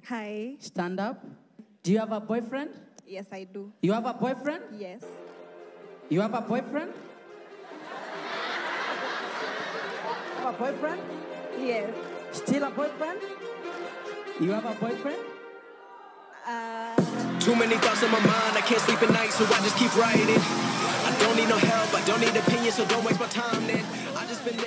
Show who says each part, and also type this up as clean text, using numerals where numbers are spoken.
Speaker 1: Hi.
Speaker 2: Stand up. Do you have a boyfriend?
Speaker 1: Yes, I do.
Speaker 2: You have a boyfriend?
Speaker 1: Yes.
Speaker 2: You have a boyfriend? Have a boyfriend?
Speaker 1: Yes.
Speaker 2: Still a boyfriend? You have a boyfriend?
Speaker 3: Too many thoughts in my mind, I can't sleep at night, so I just keep writing. I don't need no help, I don't need opinions, so don't waste my time then. I just been living.